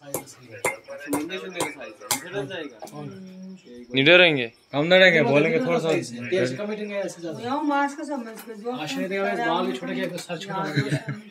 नहीं डरेंगे, हम नहीं डरेंगे, बोलेंगे थोड़ा सा मास्क समझ के जो